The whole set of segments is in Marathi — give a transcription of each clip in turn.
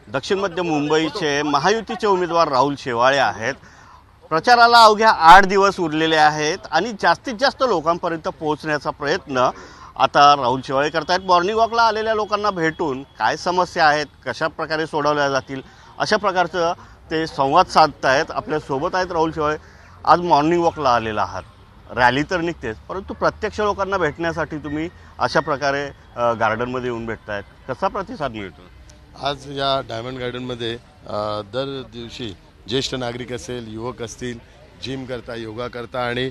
दक्षिण मध्य मुंबईचे महायुतीचे उमेदवार राहुल शेवाळे आहेत। प्रचाराला अवघ्या 8 दिवस उरलेले आहेत आणि जास्तीत जास्त लोकांपर्यंत पोहोचण्याचा प्रयत्न आता राहुल शेवाळे करतायत। मॉर्निंग वॉकला आलेल्या लोकांना भेटून काय समस्या आहेत, कशा प्रकारे सोडवल्या जातील अशा प्रकारचं ते संवाद साधतायत। आपल्या सोबत आहेत राहुल शेवाळे। आज मॉर्निंग वॉकला आलेला आहात, रॅली तर निघतेच, परंतु प्रत्यक्ष लोकांना भेटण्यासाठी तुम्ही अशा प्रकारे गार्डनमध्ये येऊन भेटतायत, कसा प्रतिसाद मिळतो? आज या डायमंड गार्डनमध्ये दर दिवशी ज्येष्ठ नागरिक असेल, युवक असतील, जिम करता, योगा करता आणि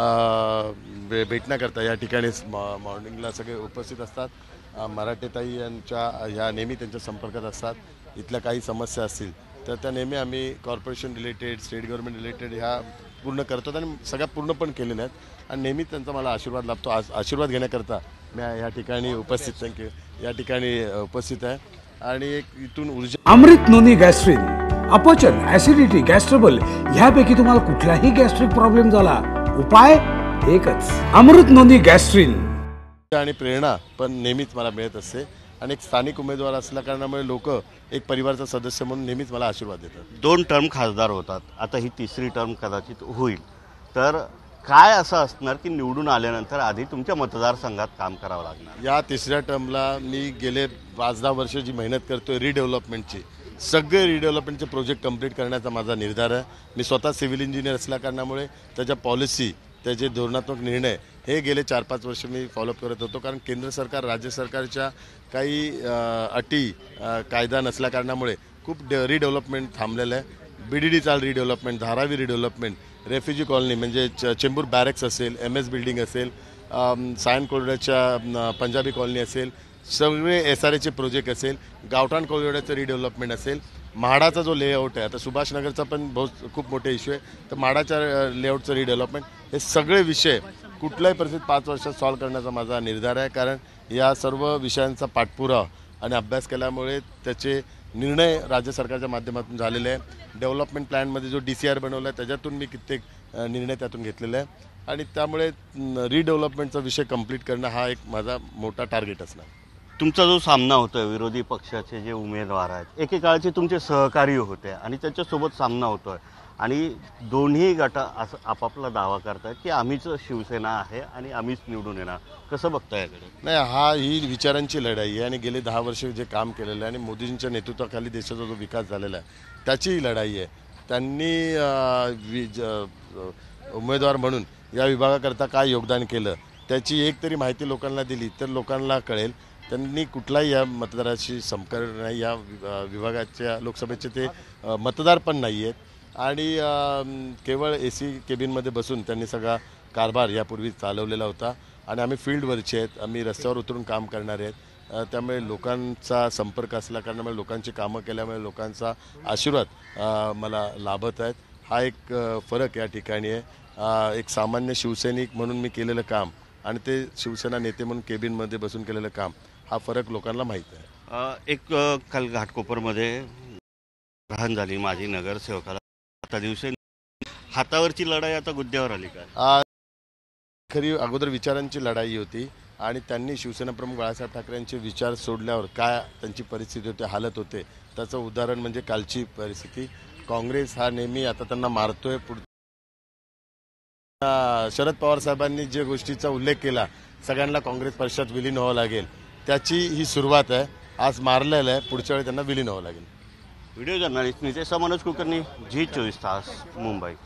भेटण्याकरता या ठिकाणी मॉर्निंगला सगळे उपस्थित असतात। मराठेताई यांच्या ह्या नेहमी त्यांच्या संपर्कात असतात। इथल्या काही समस्या असतील तर त्या नेहमी आम्ही corporation related, state government related ह्या पूर्ण करतो आणि सगळ्या पूर्ण पण केलेल्या आहेत आणि नेहमी त्यांचा मला आशीर्वाद लाभतो। आज आशीर्वाद घेण्याकरता मी या ठिकाणी उपस्थित या ठिकाणी उपस्थित आहे आणि एक इथून ऊर्जा। अमृत नोनी गॅस्ट्रिन, अपचन, ऍसिडिटी, गॅस्ट्रबल ह्यापैकी तुम्हाला कुठलाही गॅस्ट्रिक प्रॉब्लेम झाला, उपाय एकच, अमृत नोनी गॅस्ट्रिन। आणि प्रेरणा पण नेहमीच मला मिळत असते आणि एक स्थानिक उमेदवार असल्या कारणामुळे लोक एक परिवाराचा सदस्य म्हणून नेहमीच मला आशीर्वाद देतात। 2 टर्म खासदार होतात, आता ही 3री टर्म कदाचित होईल, तर काय असं असणार की निवडून आल्यानंतर आधी तुमच्या मतदारसंघात काम करावं लागणार? या 3ऱ्या टर्मला मी गेले 5-10 वर्ष जी मेहनत करतोय रिडेव्हलपमेंटची, सगळे रिडेव्हलपमेंटचे प्रोजेक्ट कंप्लीट करण्याचा माझा निर्धार आहे। मी स्वतः सिव्हिल इंजिनियर असल्या कारणामुळे त्याच्या पॉलिसी, त्याचे धोरणात्मक निर्णय हे गेले 4-5 वर्ष मी फॉलोअप करत होतो, कारण केंद्र सरकार, राज्य सरकारच्या काही अटी कायदा नसल्या कारणामुळे खूप रिडेव्हलपमेंट थांबलेलं आहे। BDD चाल redevelopment, Dharavi redevelopment, refugee colony म्हणजे चेंबूर बॅरेक्स असेल, MS बिल्डिंग असेल, सायन कॉरिडॉरच्या पंजाबी कॉलनी असेल, सगळे SRAचे प्रोजेक्ट असेल, गावठाण कॉरिडॉरचं रिडेव्हलपमेंट असेल, म्हाडाचा जो लेआउट आहे, आता सुभाषनगरचा पण खूप मोठे इश्यू आहे, तर म्हाडाच्या लेआउटचं रिडेव्हलपमेंट, हे सगळे विषय कुठल्याही परिस्थितीत 5 वर्षात सॉल्व्ह करण्याचा माझा निर्धार आहे। कारण या सर्व विषयांचा पाठपुरावा आणि अभ्यास केल्यामुळे त्याचे निर्णय राज्य सरकारच्या माध्यमातून झालेले आहे। डेव्हलपमेंट प्लॅनमध्ये जो DCR बनवला आहे त्याच्यातून मी कित्येक निर्णय त्यातून घेतलेले आहे आणि त्यामुळे रिडेव्हलपमेंटचा विषय कंप्लीट करणं हा एक माझा मोठा टार्गेट असणार। तुमचा जो सामना होतोय, विरोधी पक्षाचे जे उमेदवार आहेत, एकेकाळचे तुमचे सहकारी होते आणि त्यांच्यासोबत सामना होतोय आणि दोन्ही गट असं आपापला दावा करतात की आम्हीच शिवसेना आहे आणि आम्हीच निवडून येणार, कसं बघताय याकडे? नाही, ही विचारांची लढाई आहे आणि गेले 10 वर्ष जे काम केलेलं आहे आणि मोदींच्या नेतृत्वाखाली देशाचा जो विकास झालेला आहे त्याची ही लढाई आहे। त्यांनी उमेदवार म्हणून या विभागाकरता काय योगदान केलं त्याची एक तरी माहिती लोकांना दिली तर लोकांना कळेल। त्यांनी कुठलाही या मतदाराशी संपर्क नाही, या विभागाच्या लोकसभेचे ते मतदार पण नाही आहेत आणि केवळ AC केबिनमध्ये बसून त्यांनी सगळा कारभार यापूर्वी चालवलेला होता आणि आम्ही फील्डवरचे आहेत, आम्ही रस्त्यावर उतरून काम करणारे आहेत, त्यामुळे लोकांचा संपर्क असल्या कारणामुळे, लोकांची कामं केल्यामुळे लोकांचा आशीर्वाद मला लाभत आहेत। हा एक फरक या ठिकाणी आहे। एक सामान्य शिवसैनिक म्हणून मी केलेलं काम आणि ते शिवसेना नेते म्हणून केबिनमध्ये बसून केलेलं काम, हा फरक लोकांना माहीत आहे। एक काल घाटकोपरमध्ये राहण झाली माजी नगरसेवकाला, आता दिवसे हातावरची लढाई आता गुद्द्यावर आली का? खरी अगोदर विचारांची लढाई होती आणि त्यांनी शिवसेना प्रमुख बाळासाहेब ठाकरे यांचे विचार सोडल्यावर काय त्यांची परिस्थिती होते, हालत होते, त्याचं उदाहरण म्हणजे कालची परिस्थिती। काँग्रेस हा नेहमी आता त्यांना मारतोय। शरद पवार साहेबांनी जे गोष्टीचा उल्लेख केला, सगळ्यांना काँग्रेस पक्षात विलीन व्हावं लागेल, त्याची ही सुरुवात आहे। आज मारलेलं आहे, पुढच्या वेळी त्यांना विलीन व्हावं लागेल। Video journalist Nitesh Manoj Kulkarni, Zee 24 तास, मुंबई।